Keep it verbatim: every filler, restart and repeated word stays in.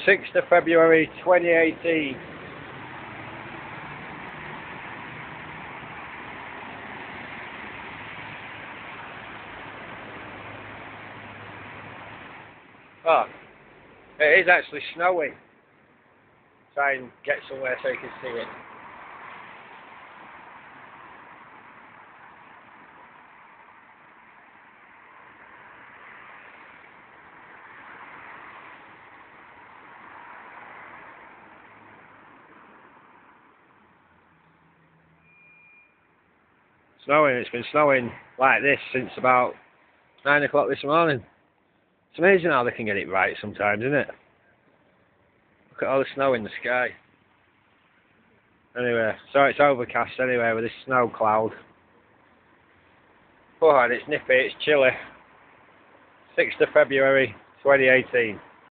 sixth of February twenty eighteen. Oh, it is actually snowing. Try and get somewhere so you can see it. Snowing, it's been snowing like this since about nine o'clock this morning. It's amazing how they can get it right sometimes, isn't it? Look at all the snow in the sky. Anyway, so it's overcast anyway with this snow cloud. Oh, and it's nippy, it's chilly. sixth of February twenty eighteen.